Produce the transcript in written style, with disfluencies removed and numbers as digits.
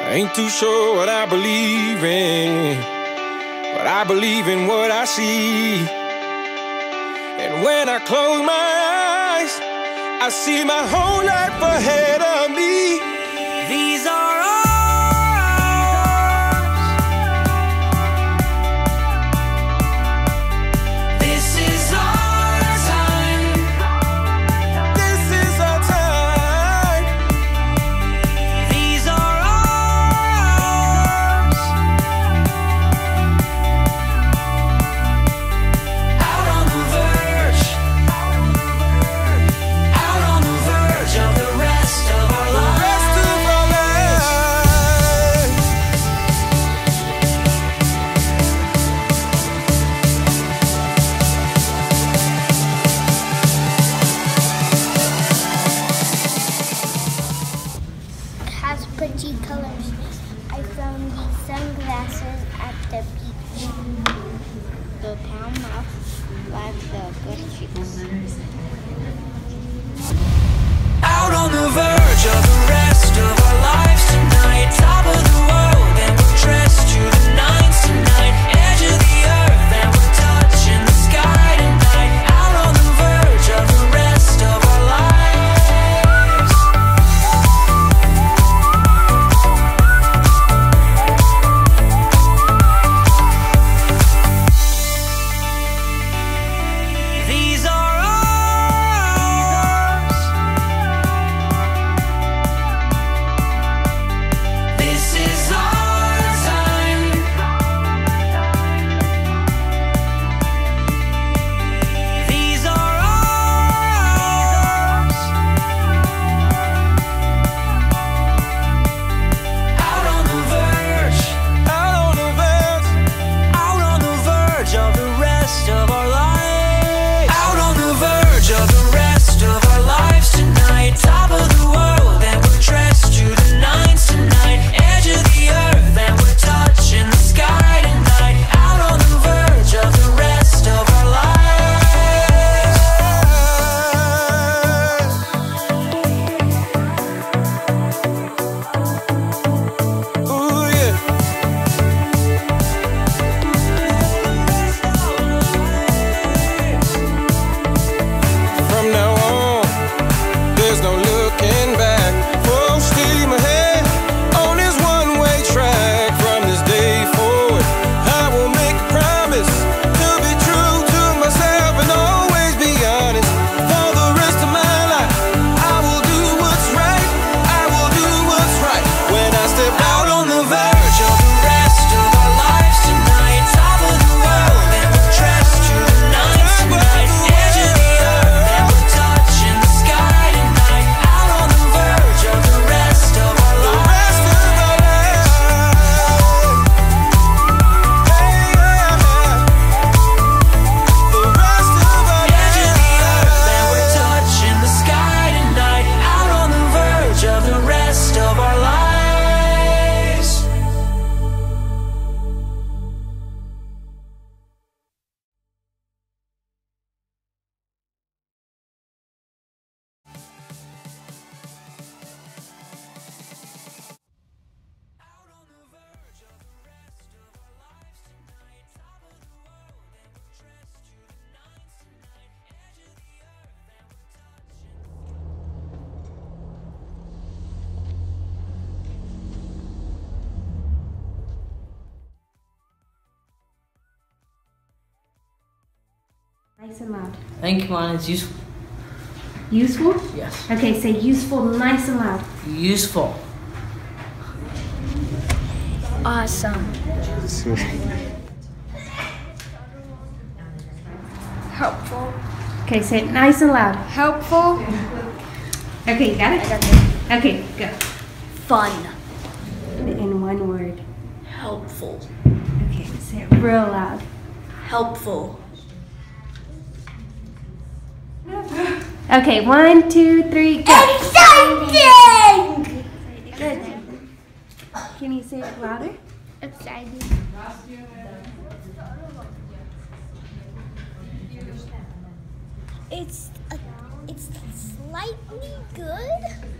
Ain't too sure what I believe in, but I believe in what I see. And when I close my eyes, I see my whole life ahead of me. These are pretty colors. I found these sunglasses at the beach. The town mouse like the good cheeks. Out on the verge of the rest of our lives tonight. Top of the world and we're dressed to the nines tonight. Edge of the earth and we're touching the sky tonight. Out on the verge of the rest of our lives. Nice and loud. Thank you, Mom. It's useful. Useful? Yes. Okay, say useful nice and loud. Useful. Awesome. Helpful. Okay, say it nice and loud. Helpful. Okay, you got it? I got it. Okay, go. Fun. In one word. Helpful. Okay, say it real loud. Helpful. Okay, 1, 2, 3, go. Exciting! Good. Can you say it louder? Exciting. It's slightly good.